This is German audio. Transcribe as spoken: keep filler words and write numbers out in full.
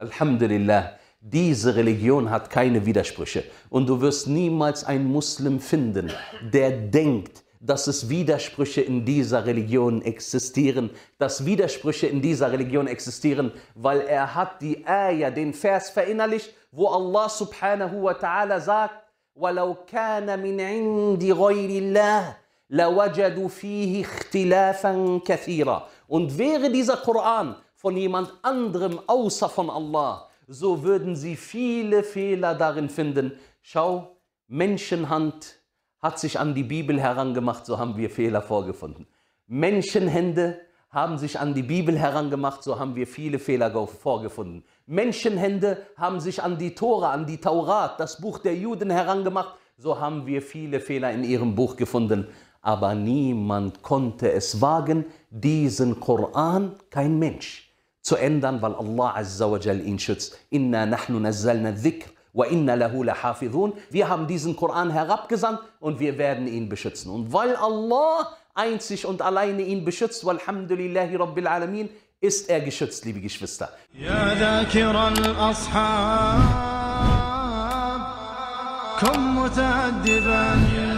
Alhamdulillah, diese Religion hat keine Widersprüche. Und du wirst niemals einen Muslim finden, der denkt, dass es Widersprüche in dieser Religion existieren, dass Widersprüche in dieser Religion existieren, weil er hat die Ayah, den Vers verinnerlicht, wo Allah subhanahu wa ta'ala sagt, وَلَوْ كَانَ مِنْ عِنْدِ غَيْرِ اللَّهِ لَوَجَدُوا فِيهِ اخْتِلَافًا كَثِيرًا. Und wäre dieser Koran von jemand anderem außer von Allah, so würden sie viele Fehler darin finden. Schau, Menschenhand hat sich an die Bibel herangemacht, so haben wir Fehler vorgefunden. Menschenhände haben sich an die Bibel herangemacht, so haben wir viele Fehler vorgefunden. Menschenhände haben sich an die Tora, an die Taurat, das Buch der Juden herangemacht, so haben wir viele Fehler in ihrem Buch gefunden. Aber niemand konnte es wagen, diesen Koran, kein Mensch, zu ändern, weil Allah Azza wa Jal ihn schützt. Inna nahnu nazzalna dhikr wa inna lahu lahafidhun. Wir haben diesen Koran herabgesandt und wir werden ihn beschützen. Und weil Allah einzig und alleine ihn beschützt, walhamdulillahi rabbil alamin, ist er geschützt, liebe Geschwister. Ya dhakir al-ashab, kum muta'addiban